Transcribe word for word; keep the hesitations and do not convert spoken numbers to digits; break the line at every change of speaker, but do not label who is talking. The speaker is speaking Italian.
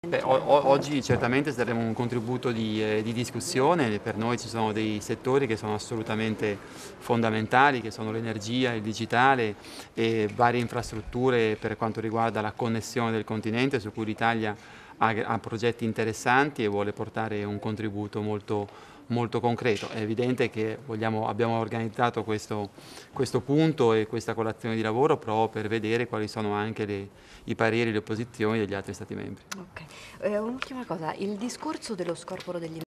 Beh, o- o- oggi certamente daremo un contributo di, eh, di discussione. Per noi ci sono dei settori che sono assolutamente fondamentali, che sono l'energia, il digitale e varie infrastrutture per quanto riguarda la connessione del continente, su cui l'Italia ha, ha progetti interessanti e vuole portare un contributo molto, molto concreto. È evidente che vogliamo- abbiamo organizzato questo, questo punto e questa colazione di lavoro proprio per vedere quali sono anche le- i pareri e le posizioni degli altri Stati membri.
Ok. Eh, un'ultima cosa, il discorso dello scorporo degli